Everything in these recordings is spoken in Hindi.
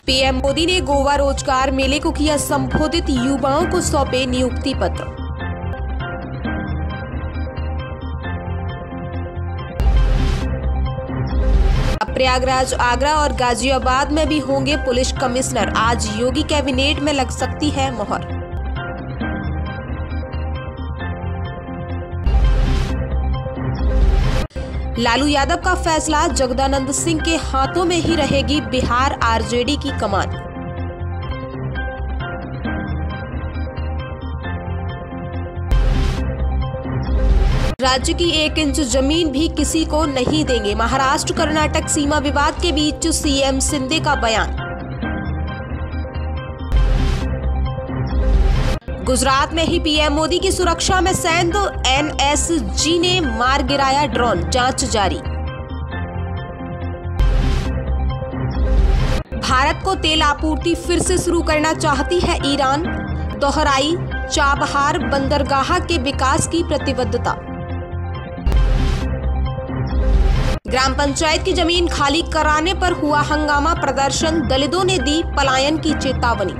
पीएम मोदी ने गोवा रोजगार मेले को किया संबोधित, युवाओं को सौंपे नियुक्ति पत्र। प्रयागराज, आगरा और गाजियाबाद में भी होंगे पुलिस कमिश्नर, आज योगी कैबिनेट में लग सकती है मोहर। लालू यादव का फैसला, जगदानंद सिंह के हाथों में ही रहेगी बिहार आरजेडी की कमान। राज्य की 1 इंच जमीन भी किसी को नहीं देंगे, महाराष्ट्र कर्नाटक सीमा विवाद के बीच सीएम शिंदे का बयान। गुजरात में ही पीएम मोदी की सुरक्षा में सैंध, एनएसजी ने मार गिराया ड्रोन, जांच जारी। भारत को तेल आपूर्ति फिर से शुरू करना चाहती है ईरान, दोहराई चाबहार बंदरगाह के विकास की प्रतिबद्धता। ग्राम पंचायत की जमीन खाली कराने पर हुआ हंगामा, प्रदर्शन, दलितों ने दी पलायन की चेतावनी।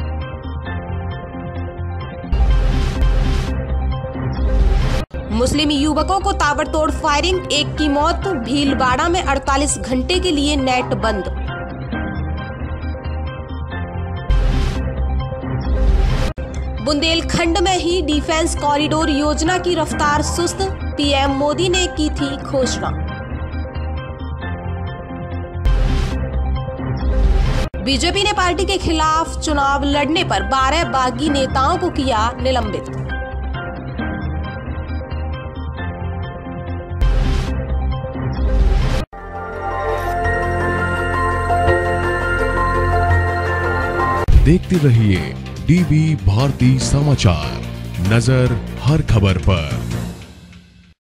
मुस्लिम युवकों को ताबड़तोड़ फायरिंग, एक की मौत, भीलवाड़ा में 48 घंटे के लिए नेट बंद। बुंदेलखंड में ही डिफेंस कॉरिडोर योजना की रफ्तार सुस्त, पीएम मोदी ने की थी घोषणा। बीजेपी ने पार्टी के खिलाफ चुनाव लड़ने पर 12 बागी नेताओं को किया निलंबित। देखते रहिए डीवी भारती समाचार, नजर हर खबर पर।